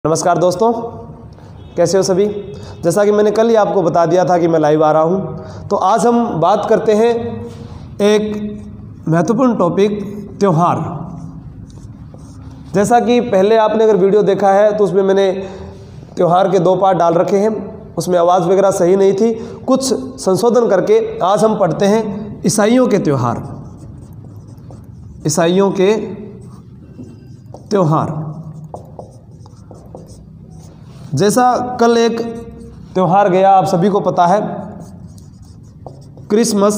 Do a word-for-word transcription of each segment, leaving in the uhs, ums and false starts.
नमस्कार दोस्तों, कैसे हो सभी। जैसा कि मैंने कल ही आपको बता दिया था कि मैं लाइव आ रहा हूं, तो आज हम बात करते हैं एक महत्वपूर्ण टॉपिक, त्यौहार। जैसा कि पहले आपने अगर वीडियो देखा है तो उसमें मैंने त्यौहार के दो पार्ट डाल रखे हैं, उसमें आवाज़ वगैरह सही नहीं थी, कुछ संशोधन करके आज हम पढ़ते हैं ईसाइयों के त्यौहार। ईसाइयों के त्यौहार। जैसा कल एक त्यौहार गया, आप सभी को पता है, क्रिसमस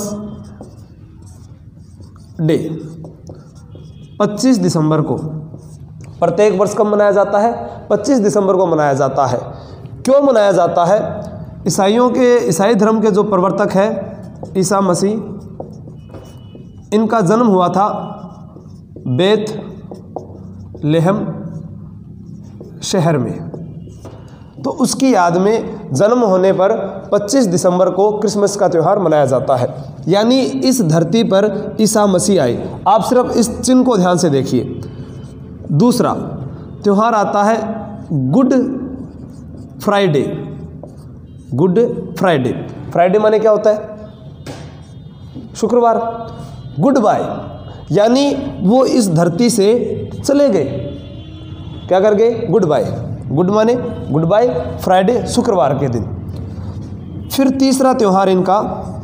डे पच्चीस दिसंबर को प्रत्येक वर्ष कब मनाया जाता है? पच्चीस दिसंबर को मनाया जाता है। क्यों मनाया जाता है? ईसाइयों के ईसाई धर्म के जो प्रवर्तक है ईसा मसीह, इनका जन्म हुआ था बेथ लेहम शहर में। तो उसकी याद में जन्म होने पर पच्चीस दिसंबर को क्रिसमस का त्यौहार मनाया जाता है। यानी इस धरती पर ईसा मसीह आए। आप सिर्फ इस चिन्ह को ध्यान से देखिए। दूसरा त्यौहार आता है Good Friday. Good Friday, Friday माने क्या होता है? शुक्रवार। गुड बाय, यानी वो इस धरती से चले गए। क्या कर गए? Goodbye. गुड माने गुड बाय, फ्राइडे शुक्रवार के दिन। फिर तीसरा त्यौहार इनका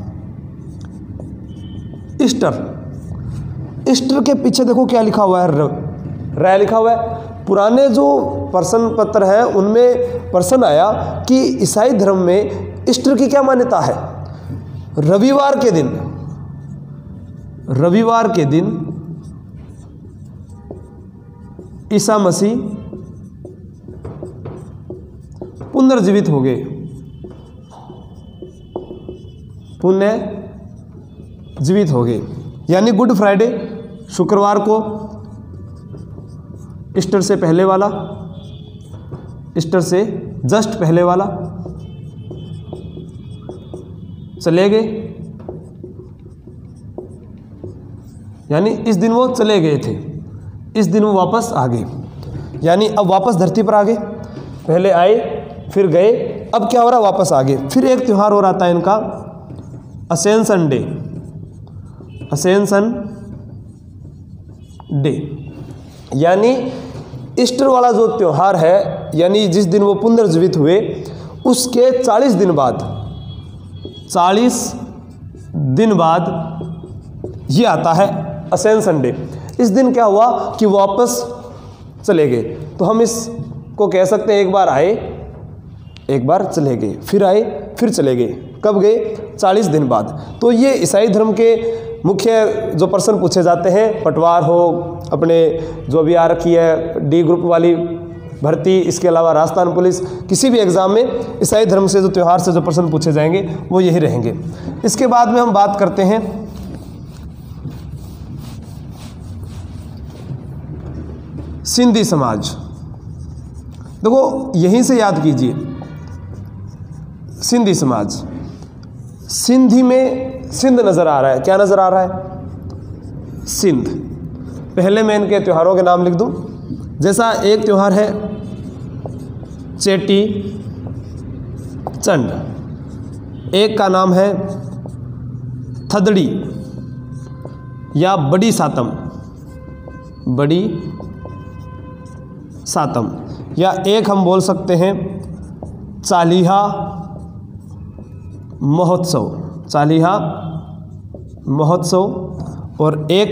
ईस्टर। ईस्टर के पीछे देखो क्या लिखा हुआ है, र लिखा हुआ है। पुराने जो प्रश्न पत्र है उनमें प्रश्न आया कि ईसाई धर्म में ईस्टर की क्या मान्यता है। रविवार के दिन, रविवार के दिन ईसा मसीह पुनर्जीवित हो गए। पुनः जीवित हो गए, यानी गुड फ्राइडे शुक्रवार को, ईस्टर से पहले वाला, ईस्टर से जस्ट पहले वाला, चले गए। यानी इस दिन वो चले गए थे, इस दिन वो वापस आ गए। यानी अब वापस धरती पर आ गए। पहले आए फिर गए, अब क्या हो रहा? वापस आ गए। फिर एक त्यौहार हो रहा था इनका असेंशन डे। असेंशन डे यानी ईस्टर वाला जो त्यौहार है, यानी जिस दिन वो पुनर्जीवित हुए उसके चालीस दिन बाद, चालीस दिन बाद ये आता है असेंशन डे। इस दिन क्या हुआ कि वापस चले गए। तो हम इसको कह सकते हैं एक बार आए, एक बार चले गए, फिर आए, फिर चले गए। कब गए? चालीस दिन बाद। तो ये ईसाई धर्म के मुख्य जो प्रश्न पूछे जाते हैं, पटवार हो, अपने जो भी आ रखी है डी ग्रुप वाली भर्ती, इसके अलावा राजस्थान पुलिस, किसी भी एग्ज़ाम में ईसाई धर्म से जो त्यौहार से जो प्रश्न पूछे जाएंगे वो यही रहेंगे। इसके बाद में हम बात करते हैं सिंधी समाज। देखो यहीं से याद कीजिए, सिंधी समाज। सिंधी में सिंध नज़र आ रहा है। क्या नज़र आ रहा है? सिंध। पहले मैं इनके त्योहारों के नाम लिख दूं। जैसा एक त्यौहार है चेटी चंड, एक का नाम है थदड़ी या बड़ी सातम, बड़ी सातम, या एक हम बोल सकते हैं चालीहा महोत्सव, चालीहा महोत्सव, और एक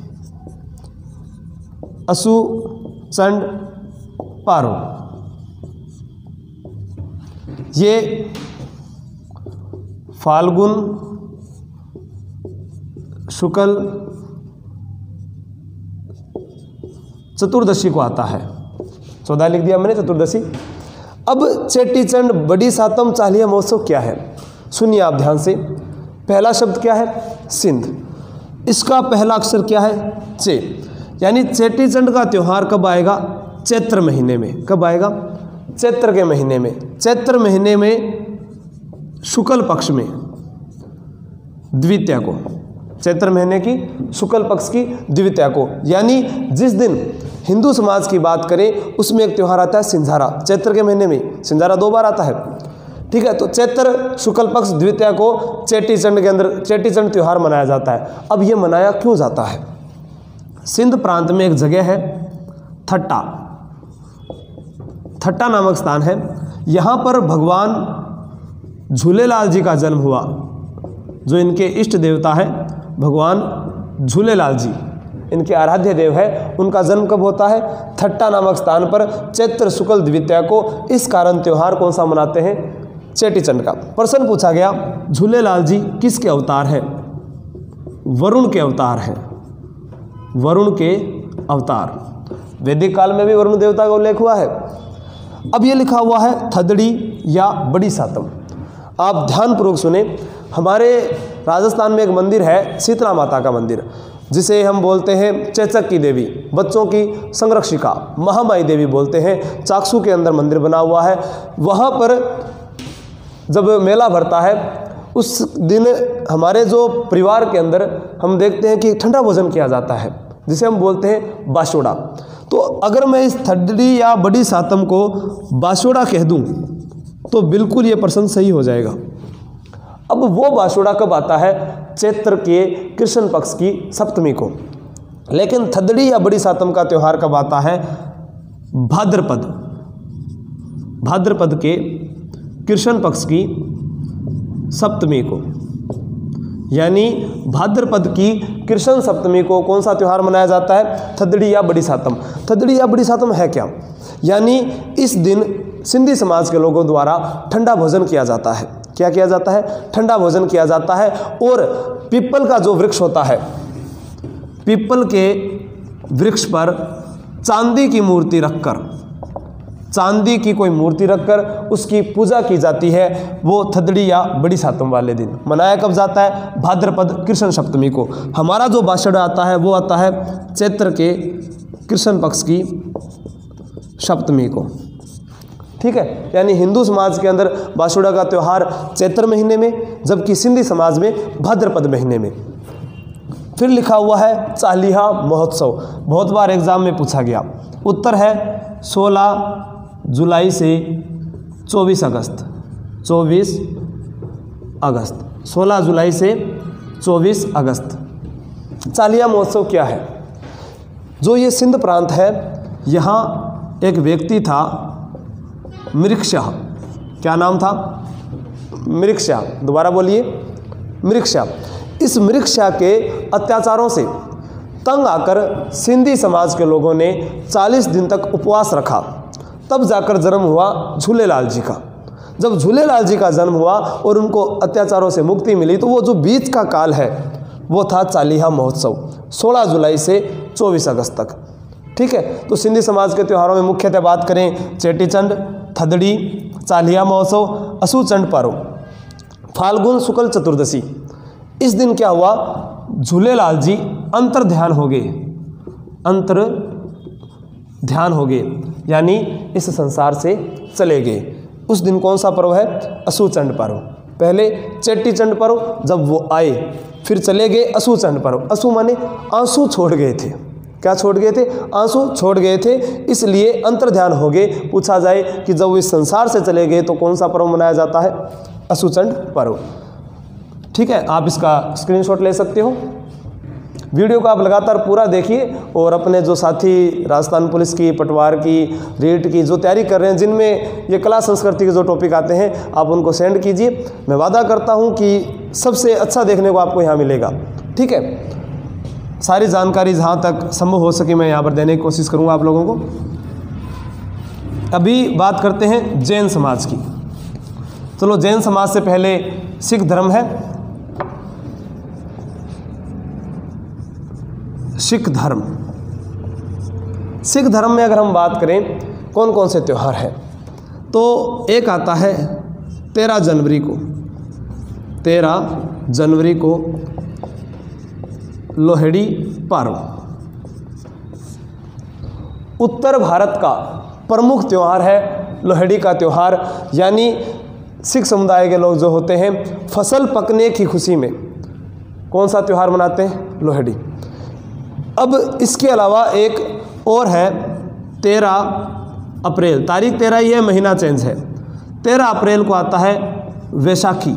असु चंड पारो। ये फाल्गुन शुक्ल चतुर्दशी को आता है। चौदह लिख दिया मैंने, चतुर्दशी। अब चेटी चंड, बड़ी सातम, चालीहा महोत्सव क्या है? सुनिए आप ध्यान से। पहला शब्द क्या है? सिंध। इसका पहला अक्षर क्या है? चे। यानी चेटी चंड का त्यौहार कब आएगा? चैत्र महीने में। कब आएगा? चैत्र के महीने में। चैत्र महीने में शुक्ल पक्ष में, द्वितीया को। चैत्र महीने की शुक्ल पक्ष की द्वितीया को, यानी जिस दिन हिंदू समाज की बात करें उसमें एक त्यौहार आता है सिंझारा। चैत्र के महीने में सिंझारा दो बार आता है, ठीक है। तो चैत्र शुक्ल पक्ष द्वितीया को चेटीचंड के अंदर चेटीचंड त्यौहार मनाया जाता है। अब ये मनाया क्यों जाता है? सिंध प्रांत में एक जगह है थट्टा, थट्टा नामक स्थान है। यहाँ पर भगवान झूलेलाल जी का जन्म हुआ। जो इनके इष्ट देवता है भगवान झूलेलाल जी, इनके आराध्य देव है, उनका जन्म कब होता है? थट्टा नामक स्थान पर चैत्र शुक्ल द्वितीया को। इस कारण त्यौहार कौन सा मनाते हैं? चेटीचंड का। प्रश्न पूछा गया झूलेलाल जी किसके अवतार हैं? वरुण के अवतार हैं, वरुण के अवतार। वैदिक काल में भी वरुण देवता का उल्लेख हुआ है। अब ये लिखा हुआ है थदड़ी या बड़ी सातम। आप ध्यानपूर्वक सुने। हमारे राजस्थान में एक मंदिर है शीतला माता का मंदिर, जिसे हम बोलते हैं चेचक की देवी, बच्चों की संरक्षिका, महामाई देवी बोलते हैं। चाकसू के अंदर मंदिर बना हुआ है। वहाँ पर जब मेला भरता है उस दिन हमारे जो परिवार के अंदर हम देखते हैं कि ठंडा भोजन किया जाता है, जिसे हम बोलते हैं बाशोड़ा। तो अगर मैं इस थदड़ी या बड़ी सातम को बाशोड़ा कह दूं तो बिल्कुल ये प्रश्न सही हो जाएगा। अब वो बाशोड़ा कब आता है? चैत्र के कृष्ण पक्ष की सप्तमी को। लेकिन थदड़ी या बड़ी सातम का त्यौहार कब आता है? भाद्रपद, भाद्रपद के कृष्ण पक्ष की सप्तमी को, यानी भाद्रपद की कृष्ण सप्तमी को कौन सा त्यौहार मनाया जाता है? थदड़ी या बड़ी सातम। थदड़ी या बड़ी सातम है क्या? यानी इस दिन सिंधी समाज के लोगों द्वारा ठंडा भोजन किया जाता है। क्या किया जाता है? ठंडा भोजन किया जाता है। और पीपल का जो वृक्ष होता है, पीपल के वृक्ष पर चांदी की मूर्ति रखकर, चांदी की कोई मूर्ति रखकर उसकी पूजा की जाती है। वो थदड़ी या बड़ी सातम वाले दिन मनाया कब जाता है? भाद्रपद कृष्ण सप्तमी को। हमारा जो बाशोड़ा आता है वो आता है चैत्र के कृष्ण पक्ष की सप्तमी को, ठीक है। यानी हिंदू समाज के अंदर बाशोड़ा का त्यौहार चैत्र महीने में, जबकि सिंधी समाज में भाद्रपद महीने में। फिर लिखा हुआ है चालीहा महोत्सव। बहुत बार एग्जाम में पूछा गया। उत्तर है सोलह जुलाई से चौबीस अगस्त, चौबीस अगस्त, सोलह जुलाई से चौबीस अगस्त। चालीहा महोत्सव क्या है? जो ये सिंध प्रांत है, यहाँ एक व्यक्ति था मृक्षा। क्या नाम था? मृक्षा। दोबारा बोलिए, मृक्षा। इस मृक्षा के अत्याचारों से तंग आकर सिंधी समाज के लोगों ने चालीस दिन तक उपवास रखा। तब जाकर जन्म हुआ झूलेलाल जी का। जब झूलेलाल जी का जन्म हुआ और उनको अत्याचारों से मुक्ति मिली, तो वो जो बीच का काल है वो था चालीहा महोत्सव, सोलह जुलाई से चौबीस अगस्त तक, ठीक है। तो सिंधी समाज के त्योहारों में मुख्यतः बात करें चेटीचंड, थदड़ी, चालीहा महोत्सव, असुचंड पर्व, फाल्गुन शुक्ल चतुर्दशी। इस दिन क्या हुआ? झूलेलाल जी अंतर ध्यान हो गए, अंतर ध्यान हो गए, यानी इस संसार से चले गए। उस दिन कौन सा पर्व है? असुचंड पर्व। पहले चेटीचंड पर्व, जब वो आए फिर चले गए असुचंड पर्व। असु माने आंसू छोड़ गए थे। क्या छोड़ गए थे? आंसू छोड़ गए थे, इसलिए अंतर ध्यान हो गए। पूछा जाए कि जब वो इस संसार से चले गए तो कौन सा पर्व मनाया जाता है? असुचंड पर्व, ठीक है। आप इसका स्क्रीनशॉट ले सकते हो। वीडियो को आप लगातार पूरा देखिए और अपने जो साथी राजस्थान पुलिस की, पटवार की, रीट की जो तैयारी कर रहे हैं, जिनमें ये कला संस्कृति के जो टॉपिक आते हैं, आप उनको सेंड कीजिए। मैं वादा करता हूँ कि सबसे अच्छा देखने को आपको यहाँ मिलेगा, ठीक है। सारी जानकारी जहाँ तक संभव हो सके मैं यहाँ पर देने की कोशिश करूँगा आप लोगों को। अभी बात करते हैं जैन समाज की। चलो, जैन समाज से पहले सिख धर्म है। सिख धर्म, सिख धर्म में अगर हम बात करें कौन कौन से त्यौहार हैं, तो एक आता है तेरह जनवरी को, तेरह जनवरी को लोहड़ी पर्व। उत्तर भारत का प्रमुख त्यौहार है लोहड़ी का त्यौहार। यानी सिख समुदाय के लोग जो होते हैं, फसल पकने की खुशी में कौन सा त्यौहार मनाते हैं? लोहड़ी। अब इसके अलावा एक और है तेरह अप्रैल, तारीख तेरह ही है, महीना चेंज है। तेरह अप्रैल को आता है वैशाखी।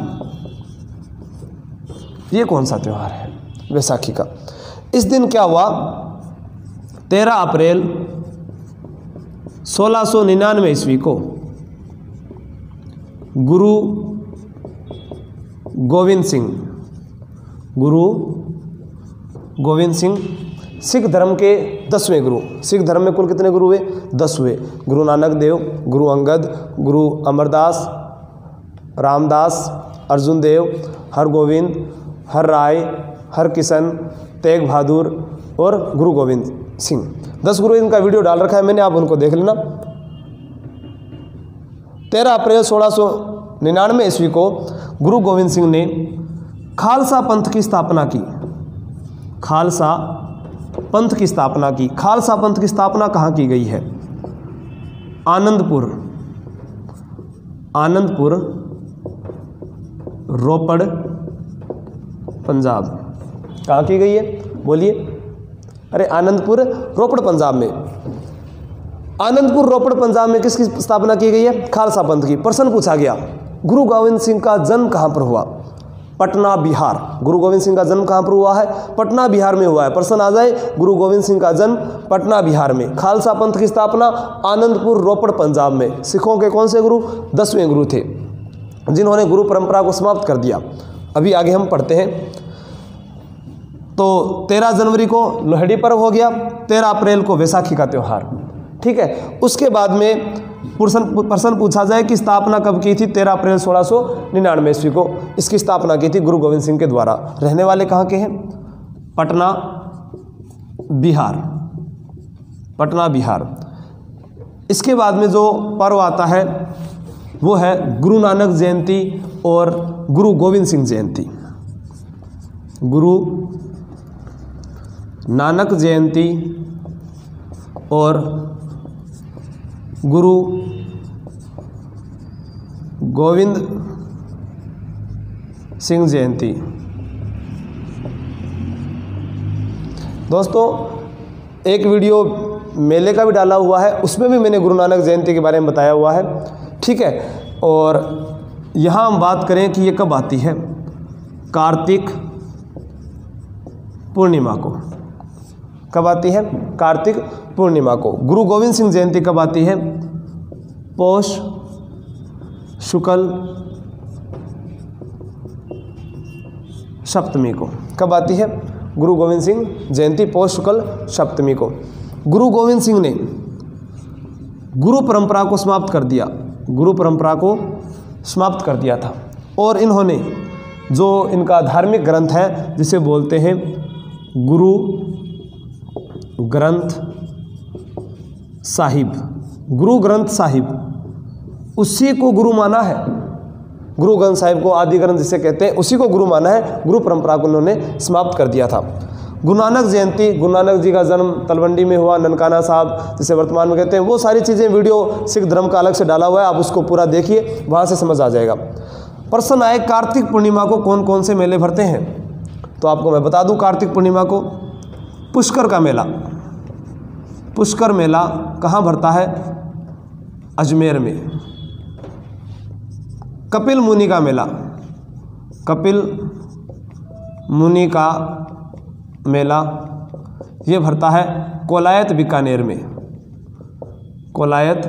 ये कौन सा त्यौहार है? वैशाखी का। इस दिन क्या हुआ? तेरह अप्रैल सोलह सौ निन्यानवे ईस्वी को गुरु गोविंद सिंह गुरु गोविंद सिंह सिख धर्म के दसवें गुरु। सिख धर्म में कुल कितने गुरु हुए? दस हुए। गुरु नानक देव, गुरु अंगद, गुरु अमरदास, रामदास, अर्जुन देव, हरगोविंद, हर राय, हर किशन, तेग बहादुर और गुरु गोविंद सिंह। दस गुरु, इनका वीडियो डाल रखा है मैंने, आप उनको देख लेना। तेरह अप्रैल सोलह सौ निन्यानवे ईस्वी को गुरु गोविंद सिंह ने खालसा पंथ की स्थापना की। खालसा पंथ की स्थापना की। खालसा पंथ की स्थापना कहाँ की गई है? आनंदपुर, आनंदपुर रोपड़ पंजाब। कहाँ की गई है? बोलिए। अरे आनंदपुर रोपड़ पंजाब में। आनंदपुर रोपड़ पंजाब में किसकी स्थापना की गई है? खालसा पंथ की। प्रश्न पूछा गया, गुरु गोविंद सिंह का जन्म कहाँ पर हुआ? पटना बिहार। गुरु गोविंद सिंह का जन्म कहाँ पर हुआ है? पटना बिहार में हुआ है। प्रश्न आ जाए, गुरु गोविंद सिंह का जन्म पटना बिहार में। खालसा पंथ की स्थापना आनंदपुर रोपड़ पंजाब में। सिखों के कौन से गुरु? दसवें गुरु थे, जिन्होंने गुरु परंपरा को समाप्त कर दिया। अभी आगे हम पढ़ते हैं। तो तेरह जनवरी को लोहड़ी पर्व हो गया, तेरह अप्रैल को वैसाखी का त्यौहार, ठीक है। उसके बाद में प्रश्न प्रश्न पूछा जाए कि स्थापना कब की थी? तेरह अप्रैल सोलह सौ निन्यानवे ईस्वी को इसकी स्थापना की थी गुरु गोविंद सिंह के द्वारा। रहने वाले कहाँ के हैं? पटना बिहार, पटना बिहार। इसके बाद में जो पर्व आता है वो है गुरु नानक जयंती और गुरु गोविंद सिंह जयंती। गुरु नानक जयंती और गुरु गोविंद सिंह जयंती। दोस्तों, एक वीडियो मेले का भी डाला हुआ है, उसमें भी मैंने गुरु नानक जयंती के बारे में बताया हुआ है, ठीक है। और यहाँ हम बात करें कि ये कब आती है? कार्तिक पूर्णिमा को। कब आती है? कार्तिक पूर्णिमा को। गुरु गोविंद सिंह जयंती कब आती है? पौष शुक्ल सप्तमी को। कब आती है? गुरु गोविंद सिंह जयंती पौष शुक्ल सप्तमी को। गुरु गोविंद सिंह ने गुरु परंपरा को समाप्त कर दिया, गुरु परंपरा को समाप्त कर दिया था। और इन्होंने जो इनका धार्मिक ग्रंथ है जिसे बोलते हैं गुरु ग्रंथ साहिब, गुरु ग्रंथ साहिब, उसी को गुरु माना है। गुरु ग्रंथ साहिब को आदि ग्रंथ जिसे कहते हैं, उसी को गुरु माना है। गुरु परंपरा को उन्होंने समाप्त कर दिया था। गुरु नानक जयंती, गुरु नानक जी का जन्म तलवंडी में हुआ, ननकाना साहब जिसे वर्तमान में कहते हैं, वो सारी चीज़ें वीडियो सिख धर्म का अलग से डाला हुआ है, आप उसको पूरा देखिए, वहाँ से समझ आ जाएगा। प्रश्न आए कार्तिक पूर्णिमा को कौन कौन से मेले भरते हैं? तो आपको मैं बता दूं, कार्तिक पूर्णिमा को पुष्कर का मेला, पुष्कर मेला कहाँ भरता है? अजमेर में। कपिल मुनि का मेला, कपिल मुनि का मेला ये भरता है कोलायत बीकानेर में, कोलायत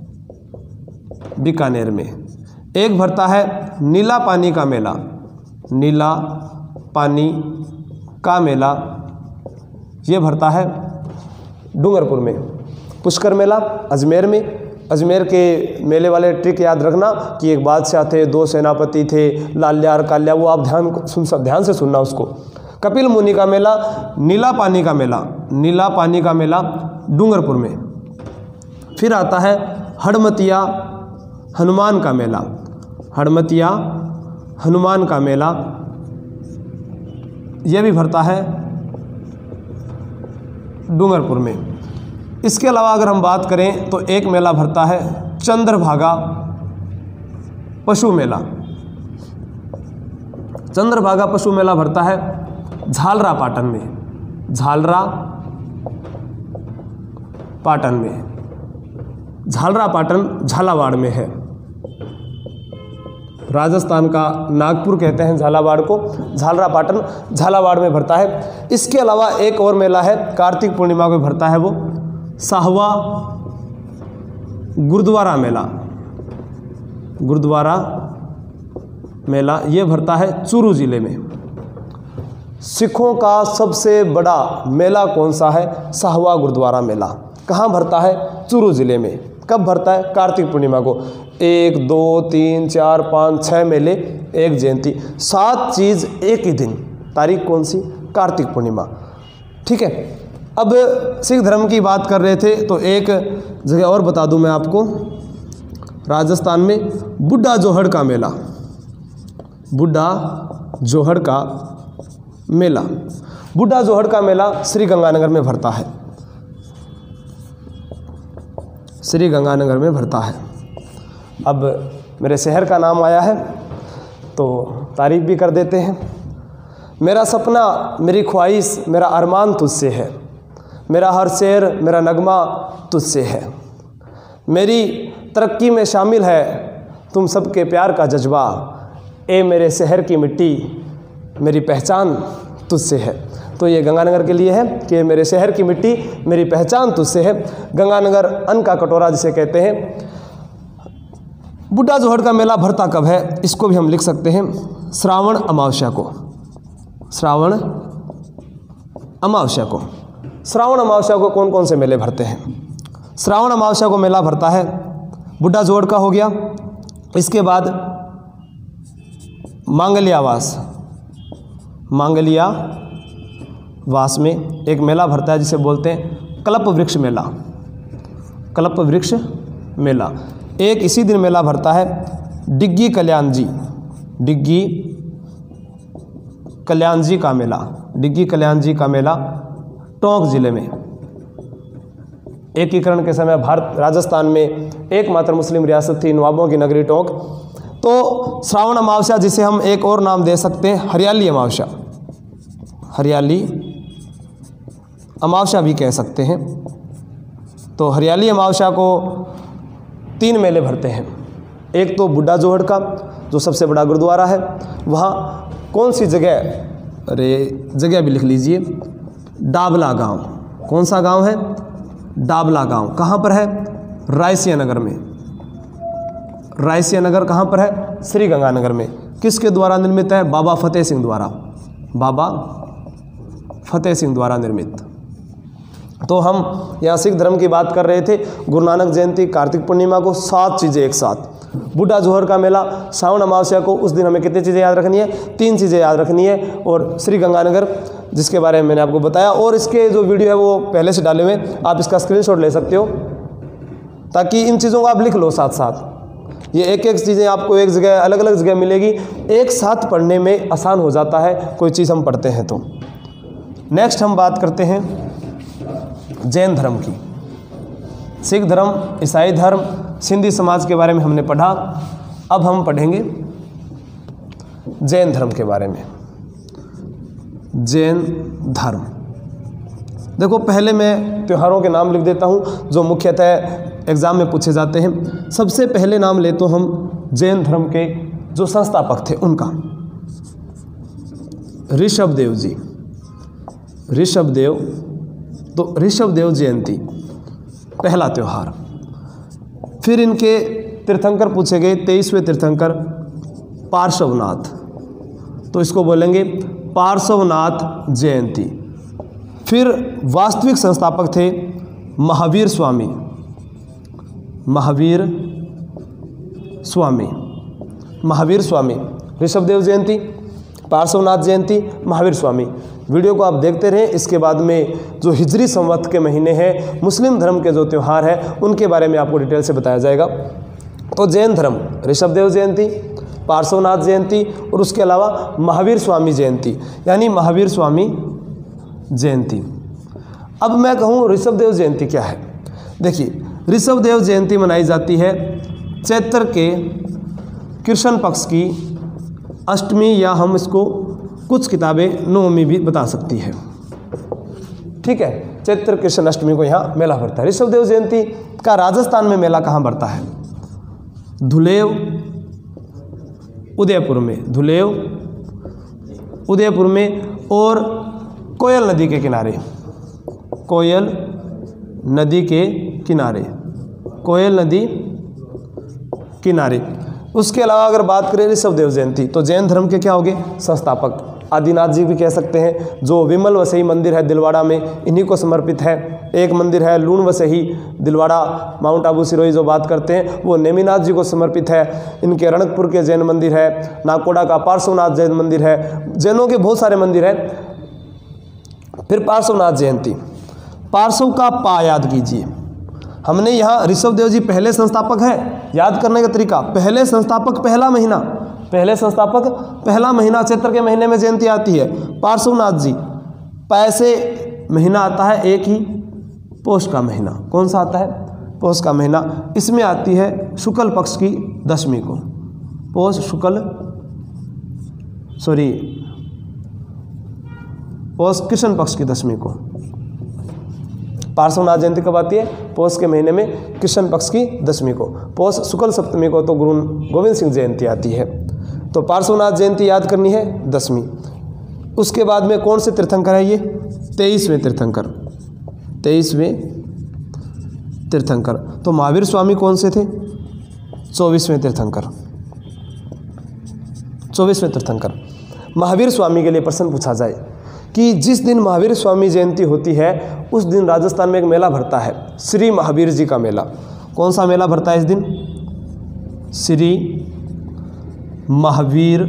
बीकानेर में। एक भरता है नीला पानी का मेला, नीला पानी का मेला ये भरता है डूंगरपुर में। पुष्कर मेला अजमेर में। अजमेर के मेले वाले ट्रिक याद रखना कि एक बादशाह थे, दो सेनापति थे, लाल्यार काल्या, वो आप ध्यान सुन ध्यान से सुनना उसको। कपिल मुनि का मेला, नीला पानी का मेला, नीला पानी का मेला डूंगरपुर में। फिर आता है हड़मतिया हनुमान का मेला, हड़मतिया हनुमान का मेला यह भी भरता है डूंगरपुर में। इसके अलावा अगर हम बात करें तो एक मेला भरता है चंद्रभागा पशु मेला, चंद्रभागा पशु मेला भरता है झालरा पाटन में, झालरा पाटन में, झालरा पाटन झालावाड़ में है। राजस्थान का नागपुर कहते हैं झालावाड़ को, झालरा पाटन झालावाड़ में भरता है। इसके अलावा एक और मेला है कार्तिक पूर्णिमा को भरता है, वो साहवा गुरुद्वारा मेला, गुरुद्वारा मेला ये भरता है चूरू जिले में। सिखों का सबसे बड़ा मेला कौन सा है? साहवा गुरुद्वारा मेला। कहाँ भरता है? चूरू जिले में। कब भरता है? कार्तिक पूर्णिमा को। एक दो तीन चार पाँच छः मेले, एक जयंती, सात चीज़ एक ही दिन। तारीख कौन सी? कार्तिक पूर्णिमा। ठीक है। अब सिख धर्म की बात कर रहे थे तो एक जगह और बता दूं मैं आपको, राजस्थान में बुढ़ा जोहड़ का मेला, बुढ़ा जोहड़ का मेला, बुढ़ा जोहड़ का मेला श्री गंगानगर में भरता है, श्री गंगानगर में भरता है। अब मेरे शहर का नाम आया है तो तारीफ भी कर देते हैं। मेरा सपना, मेरी ख्वाहिश, मेरा अरमान तुझसे है, मेरा हर शेर, मेरा नगमा तुझसे है, मेरी तरक्की में शामिल है तुम सबके प्यार का जज्बा, ए मेरे शहर की मिट्टी मेरी पहचान तुझसे है। तो ये गंगानगर के लिए है कि मेरे शहर की मिट्टी मेरी पहचान तुझसे है। गंगानगर अन्न का कटोरा जिसे कहते हैं। बुढ़ा जोहड़ का मेला भरता कब है? इसको भी हम लिख सकते हैं श्रावण अमावस्या को, श्रावण अमावस्या को। श्रावण अमावस्या को कौन कौन से मेले भरते हैं? श्रावण अमावस्या को मेला भरता है बुढ़ा जोहड़ का हो गया। इसके बाद मांगलियावास, मांगलियावास में एक मेला भरता है जिसे बोलते हैं कल्प वृक्ष मेला, कल्प वृक्ष मेला। एक इसी दिन मेला भरता है डिग्गी कल्याण जी, डिग्गी कल्याण जी का मेला, डिग्गी कल्याण जी का मेला टोंक जिले में। एकीकरण के समय भारत राजस्थान में एकमात्र मुस्लिम रियासत थी, नवाबों की नगरी टोंक। तो श्रावण अमावस्या जिसे हम एक और नाम दे सकते हैं हरियाली अमावस्या, हरियाली अमावस्या भी कह सकते हैं। तो हरियाली अमावस्या को तीन मेले भरते हैं। एक तो बुढ़ा जोहड़ का जो सबसे बड़ा गुरुद्वारा है, वहाँ कौन सी जगह, अरे जगह भी लिख लीजिए, डाबला गांव। कौन सा गांव है? डाबला गांव। कहाँ पर है? रायसिया नगर में। रायसिया नगर कहाँ पर है? श्री गंगानगर में। किसके द्वारा निर्मित है? बाबा फतेह सिंह द्वारा, बाबा फतेह सिंह द्वारा निर्मित। तो हम यहाँ सिख धर्म की बात कर रहे थे। गुरु नानक जयंती, कार्तिक पूर्णिमा को सात चीज़ें एक साथ। बुढ़ा जोहड़ का मेला श्रावण अमावस्या को, उस दिन हमें कितनी चीज़ें याद रखनी है? तीन चीज़ें याद रखनी है। और श्री गंगानगर जिसके बारे में मैंने आपको बताया, और इसके जो वीडियो है वो पहले से डाले हुए, आप इसका स्क्रीनशॉट ले सकते हो ताकि इन चीज़ों को आप लिख लो साथ साथ। ये एक एक चीज़ें आपको एक जगह, अलग अलग जगह मिलेगी, एक साथ पढ़ने में आसान हो जाता है कोई चीज़ हम पढ़ते हैं तो। नेक्स्ट हम बात करते हैं जैन धर्म की। सिख धर्म, ईसाई धर्म, सिंधी समाज के बारे में हमने पढ़ा। अब हम पढ़ेंगे जैन धर्म के बारे में। जैन धर्म, देखो पहले मैं त्योहारों के नाम लिख देता हूँ जो मुख्यतः एग्ज़ाम में पूछे जाते हैं। सबसे पहले नाम ले तो हम जैन धर्म के जो संस्थापक थे उनका, ऋषभ देव जी, ऋषभ देव। तो ऋषभ देव जयंती पहला त्यौहार। फिर इनके तीर्थंकर पूछे गए, तेईसवें तीर्थंकर पार्श्वनाथ, तो इसको बोलेंगे पार्श्वनाथ जयंती। फिर वास्तविक संस्थापक थे महावीर स्वामी, महावीर स्वामी, महावीर स्वामी। ऋषभ देव जयंती, पार्श्वनाथ जयंती, महावीर स्वामी। वीडियो को आप देखते रहें। इसके बाद में जो हिजरी संवत के महीने हैं, मुस्लिम धर्म के जो त्यौहार हैं, उनके बारे में आपको डिटेल से बताया जाएगा। तो जैन धर्म, ऋषभ देव जयंती, पार्श्वनाथ जयंती और उसके अलावा महावीर स्वामी जयंती, यानी महावीर स्वामी जयंती। अब मैं कहूँ ऋषभ देव जयंती क्या है? देखिए, ऋषभ देव जयंती मनाई जाती है चैत्र के कृष्ण पक्ष की अष्टमी, या हम इसको कुछ किताबें नवमी भी बता सकती है। ठीक है, चैत्र कृष्ण अष्टमी को यहाँ मेला भरता है। ऋषभदेव जयंती का राजस्थान में मेला कहाँ भरता है? धुलेव उदयपुर में, धुलेव उदयपुर में, और कोयल नदी के किनारे, कोयल नदी के किनारे, कोयल नदी किनारे। उसके अलावा अगर बात करें ऋषभदेव जयंती तो जैन धर्म के क्या हो गए? संस्थापक आदिनाथ जी भी कह सकते हैं। जो विमल वसई मंदिर है दिलवाड़ा में, इन्हीं को समर्पित है। एक मंदिर है लूण वसई दिलवाड़ा, माउंट आबू सिरोही जो बात करते हैं, वो नेमिनाथ जी को समर्पित है। इनके रणकपुर के जैन मंदिर है, नाकोड़ा का पार्श्वनाथ जैन मंदिर है। जैनों के बहुत सारे मंदिर हैं। फिर पार्श्वनाथ जयंती, पार्श्व का पा याद कीजिए। हमने यहाँ ऋषभदेव जी पहले संस्थापक हैं, याद करने का तरीका, पहले संस्थापक पहला महीना, पहले संस्थापक पहला महीना चैत्र के महीने में जयंती आती है। पार्श्वनाथ जी पैसे महीना आता है एक ही, पौष का महीना। कौन सा आता है? पौष का महीना। इसमें आती है शुक्ल पक्ष की दशमी को, पौष शुक्ल सॉरी पौष कृष्ण पक्ष की दशमी को। पार्श्वनाथ जयंती कब आती है? पौष के महीने में कृष्ण पक्ष की दशमी को। पौष शुक्ल सप्तमी को तो गुरु गोविंद सिंह जयंती आती है। तो पार्श्वनाथ जयंती याद करनी है दसवीं। उसके बाद में कौन से तीर्थंकर है ये? तेईसवें तीर्थंकर, तेईसवें तीर्थंकर। तो महावीर स्वामी कौन से थे? चौबीसवें तीर्थंकर, चौबीसवें तीर्थंकर। महावीर स्वामी के लिए प्रश्न पूछा जाए कि जिस दिन महावीर स्वामी जयंती होती है उस दिन राजस्थान में एक मेला भरता है, श्री महावीर जी का मेला। कौन सा मेला भरता है इस दिन? श्री महावीर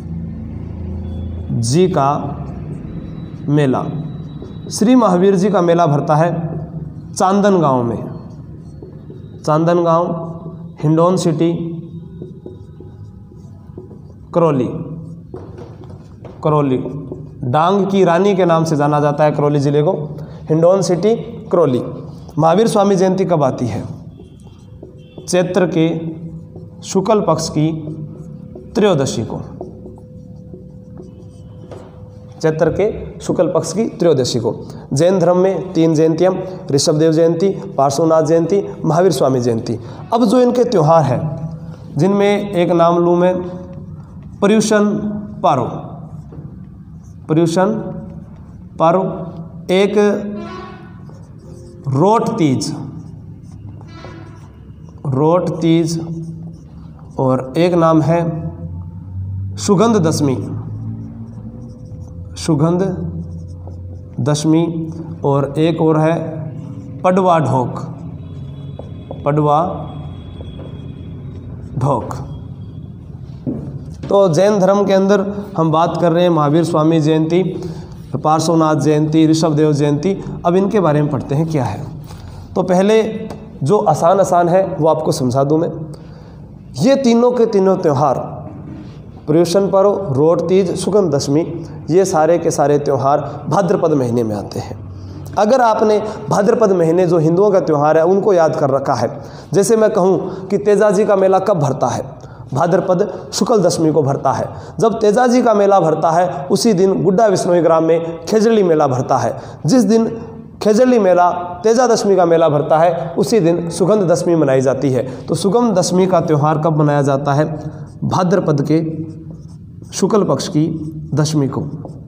जी का मेला। श्री महावीर जी का मेला भरता है चांदन गांव में, चांदन गांव, हिंडौन सिटी, करौली। करौली डांग की रानी के नाम से जाना जाता है करौली जिले को, हिंडौन सिटी, करौली। महावीर स्वामी जयंती कब आती है? चैत्र के शुक्ल पक्ष की त्रयोदशी को, चैत्र के शुक्ल पक्ष की त्रयोदशी को। जैन धर्म में तीन जयंतियाँ, ऋषभदेव जयंती, पार्श्वनाथ जयंती, महावीर स्वामी जयंती। अब जो इनके त्यौहार हैं जिनमें एक नाम लूँ मैं, पर्युषण पर्व, पर्युषण पर्व, एक रोट तीज, रोट तीज, और एक नाम है सुगंध दशमी, सुगंध दशमी, और एक और है पडवा ढोक, पडवा ढोक। तो जैन धर्म के अंदर हम बात कर रहे हैं महावीर स्वामी जयंती, पार्श्वनाथ जयंती, ऋषभदेव जयंती। अब इनके बारे में पढ़ते हैं क्या है। तो पहले जो आसान आसान है वो आपको समझा दूं मैं। ये तीनों के तीनों त्यौहार, पर्युषण पर्व, रोट तीज, सुगंध दशमी, ये सारे के सारे त्यौहार भाद्रपद महीने में आते हैं। अगर आपने भाद्रपद महीने जो हिंदुओं का त्यौहार है उनको याद कर रखा है, जैसे मैं कहूँ कि तेजाजी का मेला कब भरता है? भाद्रपद शुक्ल दशमी को भरता है। जब तेजाजी का मेला भरता है उसी दिन गुड्डा विश्नोई ग्राम में खेजड़ी मेला भरता है। जिस दिन खेजड़ी मेला, तेजा दशमी का मेला भरता है उसी दिन सुगंध दशमी मनाई जाती है। तो सुगंध दशमी का त्यौहार कब मनाया जाता है? भाद्रपद के शुक्ल पक्ष की दशमी को।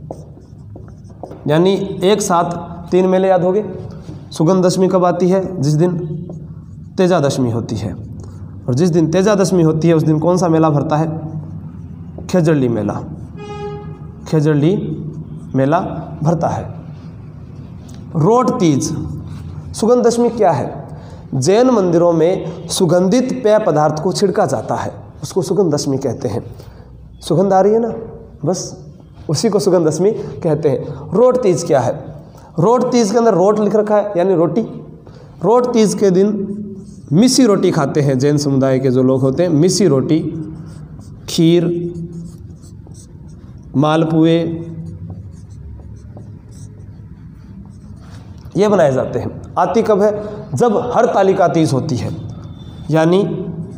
यानी एक साथ तीन मेले याद हो गए। सुगंध दशमी कब आती है? जिस दिन तेजा दशमी होती है, और जिस दिन तेजा दशमी होती है उस दिन कौन सा मेला भरता है? खेजड़ी मेला, खेजड़ी मेला भरता है। रोट तीज, सुगंध दशमी क्या है? जैन मंदिरों में सुगंधित पेय पदार्थ को छिड़का जाता है, उसको सुगंध दशमी कहते हैं। सुगंध आ रही है ना, बस उसी को सुगंध दशमी कहते हैं। रोट तीज क्या है? रोट तीज के अंदर रोट लिख रखा है यानी रोटी। रोट तीज के दिन मिसी रोटी खाते हैं जैन समुदाय के जो लोग होते हैं। मिसी रोटी, खीर, मालपुए, ये बनाए जाते हैं। आती कब है? जब हरतालिका तीज होती है, यानी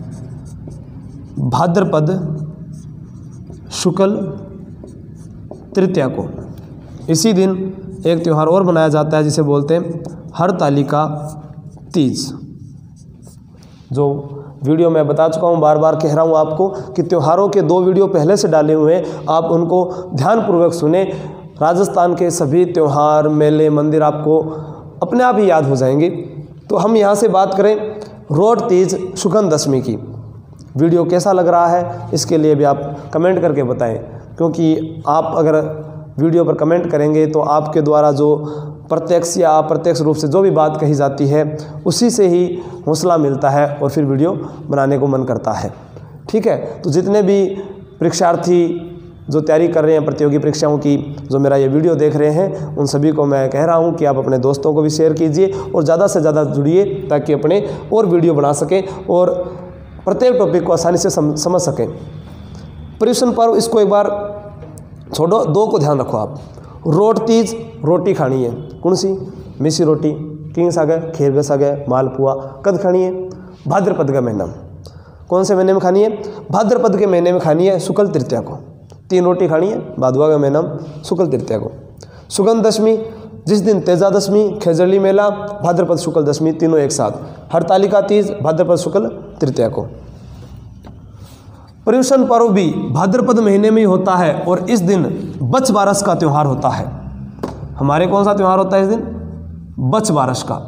भाद्रपद शुक्ल तृतीया को। इसी दिन एक त्यौहार और मनाया जाता है जिसे बोलते हैं हरतालिका तीज। जो वीडियो मैं बता चुका हूँ, बार बार कह रहा हूँ आपको कि त्योहारों के दो वीडियो पहले से डाले हुए हैं, आप उनको ध्यानपूर्वक सुने। राजस्थान के सभी त्यौहार, मेले, मंदिर आपको अपने आप ही याद हो जाएंगे। तो हम यहाँ से बात करें रोट तीज शुक्ल दशमी की। वीडियो कैसा लग रहा है इसके लिए भी आप कमेंट करके बताएं, क्योंकि आप अगर वीडियो पर कमेंट करेंगे तो आपके द्वारा जो प्रत्यक्ष या अप्रत्यक्ष रूप से जो भी बात कही जाती है उसी से ही हौसला मिलता है और फिर वीडियो बनाने को मन करता है। ठीक है, तो जितने भी परीक्षार्थी जो तैयारी कर रहे हैं प्रतियोगी परीक्षाओं की, जो मेरा ये वीडियो देख रहे हैं, उन सभी को मैं कह रहा हूँ कि आप अपने दोस्तों को भी शेयर कीजिए और ज़्यादा से ज़्यादा जुड़िए ताकि अपने और वीडियो बना सकें और प्रत्येक टॉपिक को आसानी से सम, समझ सकें। पर्युषण पर्व, इसको एक बार छोड़ो, दो को ध्यान रखो आप। रोट तीज, रोटी खानी है, कौन सी? मिसी रोटी, किंग सागे, खीर सागे, मालपुआ। कद खानी है? भाद्रपद का महीना। कौन से महीने में खानी है? भाद्रपद के महीने में खानी है, शुक्ल तृतीया को। तीन रोटी खानी है भादवा का महीना में, शुक्ल तृतीया को। सुगंध दशमी, जिस दिन तेजा दशमी, खेजड़ली मेला, भाद्रपद शुक्ल दशमी, तीनों एक साथ। हरतालिका तीज, भाद्रपद शुक्ल तृतीया को। पर्युषण पर्व भी भाद्रपद महीने में ही होता है और इस दिन बच बारस का त्यौहार होता है। हमारे कौन सा त्यौहार होता है इस दिन? बच बारस का।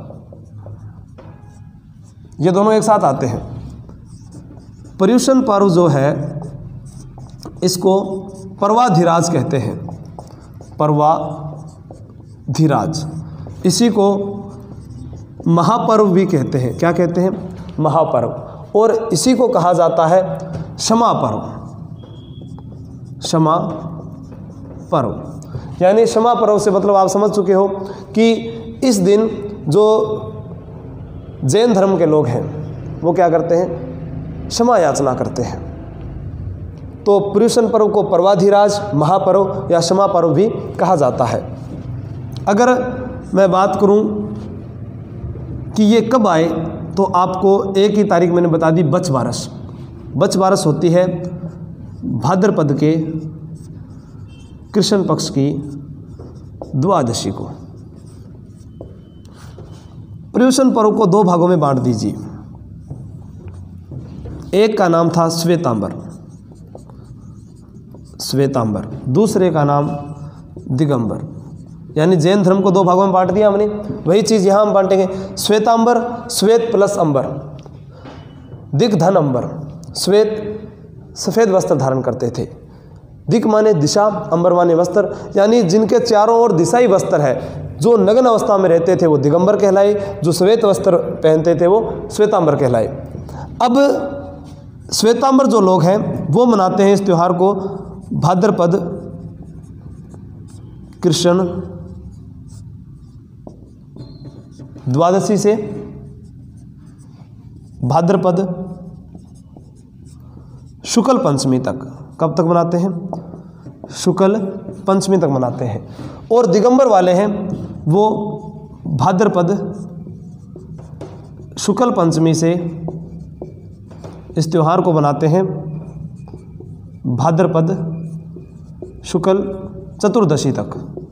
ये दोनों एक साथ आते हैं। पर्युषण पर्व जो है इसको पर्वाधिराज कहते हैं, पर्वाधिराज। इसी को महापर्व भी कहते हैं। क्या कहते हैं? महापर्व। और इसी को कहा जाता है क्षमा पर्व। क्षमा पर्व यानी क्षमा पर्व से मतलब आप समझ चुके हो कि इस दिन जो जैन धर्म के लोग हैं वो क्या करते हैं? क्षमा याचना करते हैं। तो पर्युषण पर्व को पर्वाधिराज, महापर्व या क्षमा पर्व भी कहा जाता है। अगर मैं बात करूं कि ये कब आए तो आपको एक ही तारीख मैंने बता दी, बच बारस। बच बारस होती है भाद्रपद के कृष्ण पक्ष की द्वादशी को। पर्युषण पर्व को दो भागों में बांट दीजिए। एक का नाम था श्वेतांबर, श्वेतांबर। दूसरे का नाम दिगंबर। यानी जैन धर्म को दो भागों में बांट दिया हमने, वही चीज़ यहाँ हम बांटेंगे। श्वेतांबर, श्वेत प्लस अंबर, दिग्धन अंबर। श्वेत सफ़ेद वस्त्र धारण करते थे, दिक माने दिशा, अंबर माने वस्त्र, यानी जिनके चारों ओर दिशाई वस्त्र है। जो नग्न अवस्था में रहते थे वो दिगंबर कहलाए, जो श्वेत वस्त्र पहनते थे वो श्वेतांबर कहलाए। अब श्वेतांबर जो लोग हैं वो मनाते हैं इस त्यौहार को भाद्रपद कृष्ण द्वादशी से भाद्रपद शुक्ल पंचमी तक। कब तक मनाते हैं? शुक्ल पंचमी तक मनाते हैं। और दिगंबर वाले हैं वो भाद्रपद शुक्ल पंचमी से इस त्यौहार को मनाते हैं भाद्रपद शुक्ल चतुर्दशी तक।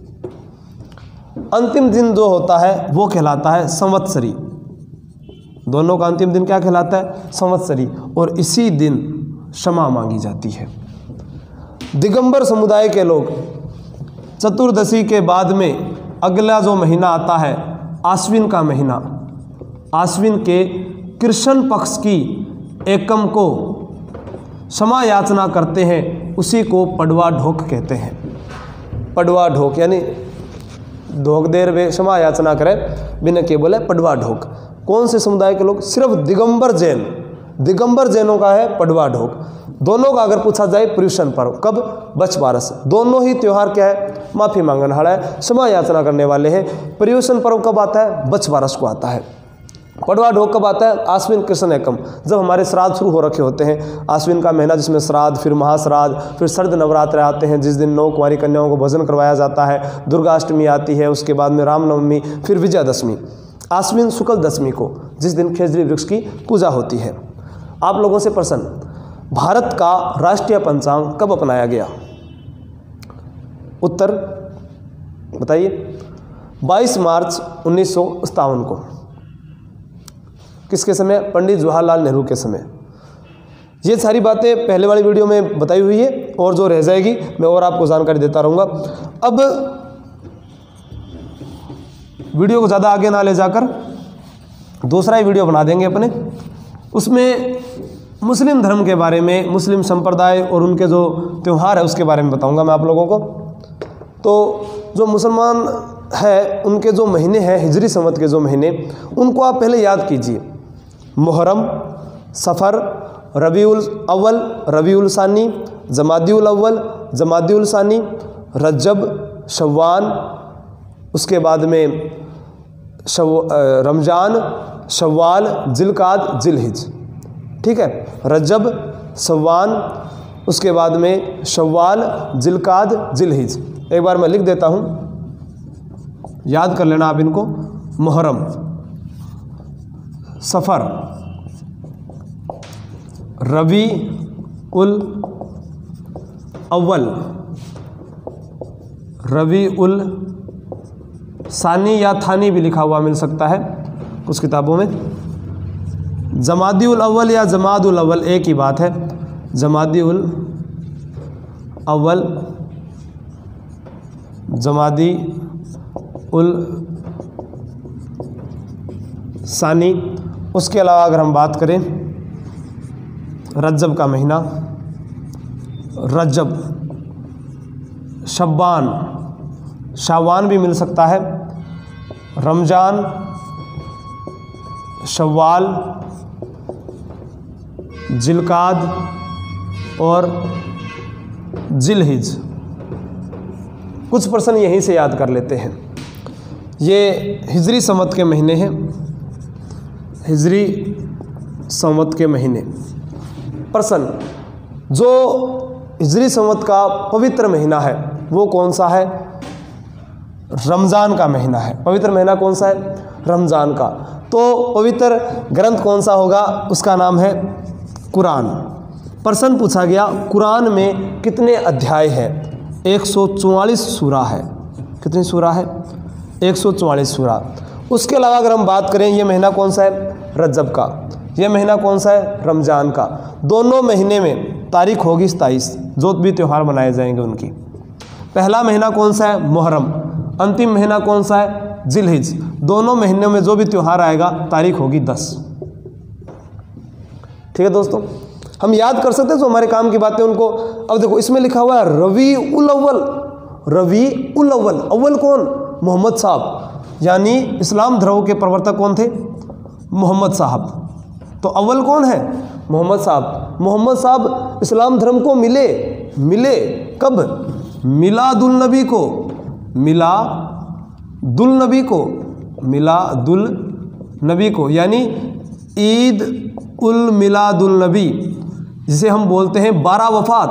अंतिम दिन जो होता है वो कहलाता है संवत्सरी। दोनों का अंतिम दिन क्या कहलाता है? संवत्सरी। और इसी दिन क्षमा मांगी जाती है। दिगंबर समुदाय के लोग चतुर्दशी के बाद में अगला जो महीना आता है आश्विन का महीना, आश्विन के कृष्ण पक्ष की एकम को क्षमा याचना करते हैं, उसी को पड़वा ढोक कहते हैं। पड़वा ढोक यानी ढोक देर वे क्षमा याचना करें बिना के बोले पड़वा ढोक। कौन से समुदाय के लोग? सिर्फ दिगंबर जैन, दिगंबर जैनों का है पड़वा ढोक। दोनों का अगर पूछा जाए पर्युषण पर्व कब? बच बारस। दोनों ही त्यौहार क्या है? माफी मांगन हाड़ा है, क्षमा याचना करने वाले हैं। पर्युषण पर्व कब आता है? बच बारस को आता है। पड़वा ढोक कब आता है? आश्विन कृष्ण एकम, जब हमारे श्राद्ध शुरू हो रखे होते हैं। आश्विन का महीना जिसमें श्राद्ध, फिर महाश्राद्ध, फिर सर्द नवरात्र आते हैं जिस दिन नौ कुंवारी कन्याओं को भोजन करवाया जाता है। दुर्गाष्टमी आती है, उसके बाद में रामनवमी, फिर विजयादशमी। आश्विन शुक्ल दशमी को जिस दिन खेजड़ी वृक्ष की पूजा होती है। आप लोगों से प्रश्न, भारत का राष्ट्रीय पंचांग कब अपनाया गया? उत्तर बताइए। बाईस मार्च उन्नीस सौ सत्तावन को। किसके समय? पंडित जवाहरलाल नेहरू के समय। ये सारी बातें पहले वाली वीडियो में बताई हुई है और जो रह जाएगी मैं और आपको जानकारी देता रहूँगा। अब वीडियो को ज़्यादा आगे ना ले जाकर दूसरा ही वीडियो बना देंगे अपने, उसमें मुस्लिम धर्म के बारे में, मुस्लिम संप्रदाय और उनके जो त्यौहार है उसके बारे में बताऊंगा मैं आप लोगों को। तो जो मुसलमान है उनके जो महीने हैं, हिजरी संवत के जो महीने, उनको आप पहले याद कीजिए। मुहर्रम, सफ़र, रबीउल अव्वल, रबीउल सानी, जमादिउल अव्वल, जमादिउल सानी, रजब, शव्वाल, उसके बाद में शव रमज़ान, शव्वाल, जिलकाद, जिलहिज। ठीक है, रजब, शव्वाल, उसके बाद में शव्वाल, जिलकाद, जिलहिज। एक बार मैं लिख देता हूँ, याद कर लेना आप इनको। मुहर्रम, सफ़र, रबी उल अव्वल, रबी उल सानी या थानी भी लिखा हुआ मिल सकता है कुछ किताबों में। जमादिउल अव्वल या जमादुल अव्वल एक ही बात है। जमादिउल अव्वल, जमादी उल सानी। उसके अलावा अगर हम बात करें रजब का महीना, रजब, शब्बान, शावान भी मिल सकता है, रमज़ान, शव्वाल, जिलकाद और जिलहिज। कुछ पर्सन यहीं से याद कर लेते हैं। ये हिजरी संवत के महीने हैं, हिजरी संवत के महीने। पर्सन जो हिजरी संवत का पवित्र महीना है वो कौन सा है? रमज़ान का महीना है। पवित्र महीना कौन सा है? रमज़ान का। तो पवित्र ग्रंथ कौन सा होगा? उसका नाम है कुरान। प्रश्न पूछा गया कुरान में कितने अध्याय हैं? एक सौ चौवालीस सूरा है। कितनी सूरा है? एक सौ चौवालीस सूरा। उसके अलावा अगर हम बात करें ये महीना कौन सा है? रजब का। ये महीना कौन सा है? रमज़ान का। दोनों महीने में तारीख होगी सताईस, जो भी त्यौहार मनाए जाएंगे उनकी। पहला महीना कौन सा है? मुहर्रम। अंतिम महीना कौन सा है? जिलहिज। दोनों महीनों में जो भी त्यौहार आएगा तारीख होगी दस। ठीक है दोस्तों, हम याद कर सकते हैं जो हमारे काम की बातें उनको। अब देखो इसमें लिखा हुआ है रबी उल अव्वल। रबी उल अव्वल, अव्वल कौन? मोहम्मद साहब, यानी इस्लाम धर्म के प्रवर्तक कौन थे? मोहम्मद साहब। तो अव्वल कौन है? मोहम्मद साहब। मोहम्मद साहब इस्लाम धर्म को मिले मिले कब? मिलादुल नबी को। मिलादुल नबी को मिलादुल नबी को यानी ईद उल मिलादुल नबी, जिसे हम बोलते हैं बारह वफ़ात।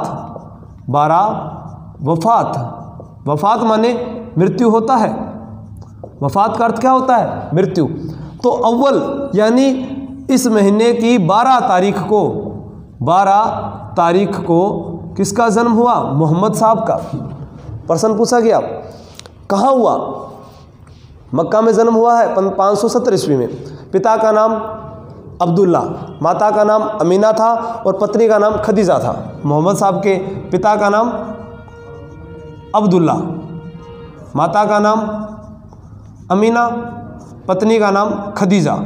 बारह वफ़ात, वफ़ात माने मृत्यु होता है। वफ़ात का अर्थ क्या होता है? मृत्यु। तो अव्वल यानी इस महीने की बारह तारीख को, बारह तारीख को किसका जन्म हुआ? मोहम्मद साहब का। प्रश्न पूछा गया कहाँ हुआ? मक्का में जन्म हुआ है पाँच सौ सत्तर ईस्वी में। पिता का नाम अब्दुल्ला, माता का नाम अमीना था और पत्नी का नाम खदीजा था। मोहम्मद साहब के पिता का नाम अब्दुल्ला, माता का नाम अमीना, पत्नी का नाम खदीजा।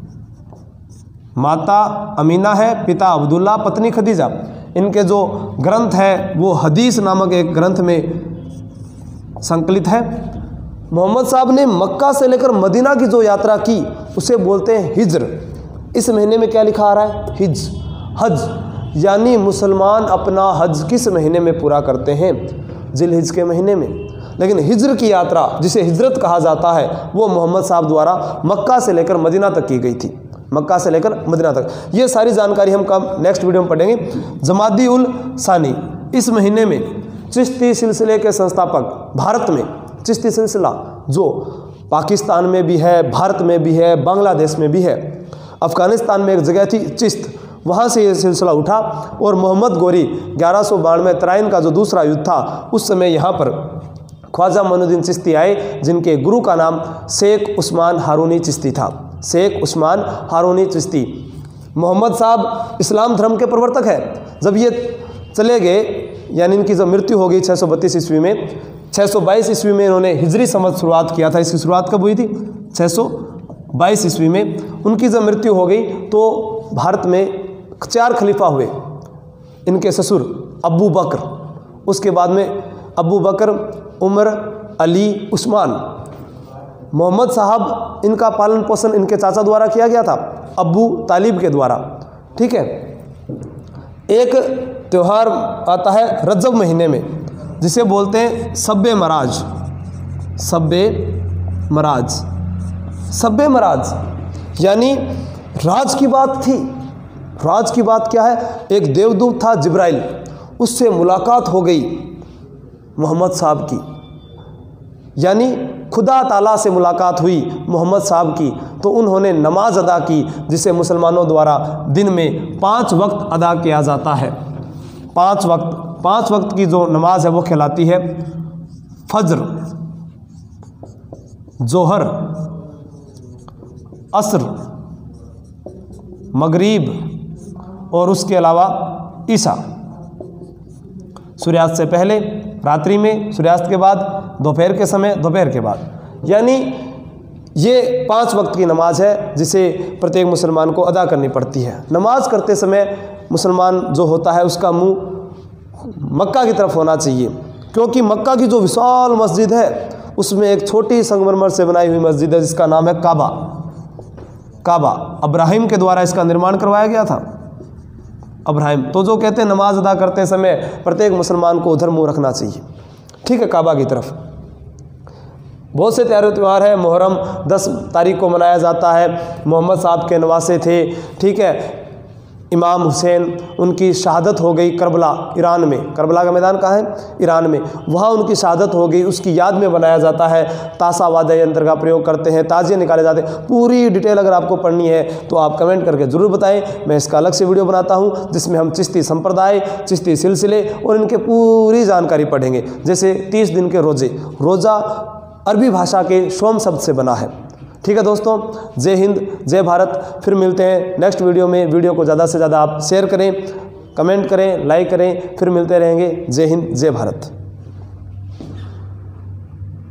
माता अमीना है, पिता अब्दुल्ला, पत्नी खदीजा। इनके जो ग्रंथ है वो हदीस नामक एक ग्रंथ में संकलित है। मोहम्मद साहब ने मक्का से लेकर मदीना की जो यात्रा की उसे बोलते हैं हिज्र। इस महीने में क्या लिखा आ रहा है? हिज, हज। यानी मुसलमान अपना हज किस महीने में पूरा करते हैं? जिलहिज के महीने में। लेकिन हिज्र की यात्रा जिसे हिजरत कहा जाता है वो मोहम्मद साहब द्वारा मक्का से लेकर मदीना तक की गई थी। मक्का से लेकर मदीना तक। ये सारी जानकारी हम कब नेक्स्ट वीडियो में पढ़ेंगे। जमादी उल सानी, इस महीने में चिश्ती सिलसिले के संस्थापक, भारत में चिश्ती सिलसिला जो पाकिस्तान में भी है, भारत में भी है, बांग्लादेश में भी है, अफ़गानिस्तान में एक जगह थी चिश्त, वहाँ से ये सिलसिला उठा और मोहम्मद गोरी ग्यारह सौ बानवे तराइन का जो दूसरा युद्ध था उस समय यहाँ पर ख्वाजा मोइनुद्दीन चिश्ती आए, जिनके गुरु का नाम शेख उस्मान हारूनी चिश्ती था। शेख उस्मान हारूनी चिश्ती। मोहम्मद साहब इस्लाम धर्म के प्रवर्तक हैं। जब ये चले गए, यानी इनकी जब मृत्यु हो गई छः सौ बत्तीस ईस्वी में, छः सौ बाईस ईस्वी में इन्होंने हिजरी संवत शुरुआत किया था। इसकी शुरुआत कब हुई थी? छः सौ बाईस ईस्वी में। उनकी जब मृत्यु हो गई तो भारत में चार खलीफा हुए। इनके ससुर अबू बकर, उसके बाद में अबू बकर, उमर, अली, उस्मान। मोहम्मद साहब इनका पालन पोषण इनके चाचा द्वारा किया गया था, अबू तालिब के द्वारा। ठीक है। एक त्यौहार आता है रजब महीने में, जिसे बोलते हैं शब्बे मराज। शब्बे मराज, शब्बे मराज यानी राज की बात थी। राज की बात क्या है? एक देवदूत था जिब्राइल, उससे मुलाकात हो गई मोहम्मद साहब की, यानी खुदा ताला से मुलाकात हुई मोहम्मद साहब की। तो उन्होंने नमाज अदा की, जिसे मुसलमानों द्वारा दिन में पाँच वक्त अदा किया जाता है। पाँच वक्त पाँच वक्त की जो नमाज है वो कहलाती है फज्र, जोहर, असर, मगरिब और उसके अलावा ईशा। सूर्यास्त से पहले, रात्रि में, सूर्यास्त के बाद, दोपहर के समय, दोपहर के बाद। यानी ये पांच वक्त की नमाज है जिसे प्रत्येक मुसलमान को अदा करनी पड़ती है। नमाज करते समय मुसलमान जो होता है उसका मुंह मक्का की तरफ होना चाहिए, क्योंकि मक्का की जो विशाल मस्जिद है उसमें एक छोटी संगमरमर से बनाई हुई मस्जिद है जिसका नाम है काबा। काबा अब्राहिम के द्वारा इसका निर्माण करवाया गया था। अब्राहिम तो जो कहते हैं नमाज अदा करते समय प्रत्येक मुसलमान को उधर मुंह रखना चाहिए। ठीक है, काबा की तरफ। बहुत से प्यारे त्यौहार है। मुहर्रम दस तारीख को मनाया जाता है। मोहम्मद साहब के नवासे थे। ठीक है, इमाम हुसैन, उनकी शहादत हो गई करबला, ईरान में। करबला का मैदान कहाँ है? ईरान में। वहाँ उनकी शहादत हो गई, उसकी याद में बनाया जाता है। तासा वाद्य यंत्र का प्रयोग करते हैं, ताजिए निकाले जाते हैं। पूरी डिटेल अगर आपको पढ़नी है तो आप कमेंट करके ज़रूर बताएं। मैं इसका अलग से वीडियो बनाता हूँ जिसमें हम चिश्ती संप्रदाय, चिश्ती सिलसिले और इनके पूरी जानकारी पढ़ेंगे। जैसे तीस दिन के रोज़े, रोज़ा अरबी भाषा के सोम शब्द से बना है। ठीक है दोस्तों, जय हिंद, जय भारत। फिर मिलते हैं नेक्स्ट वीडियो में। वीडियो को ज़्यादा से ज़्यादा आप शेयर करें, कमेंट करें, लाइक करें। फिर मिलते रहेंगे। जय हिंद, जय भारत।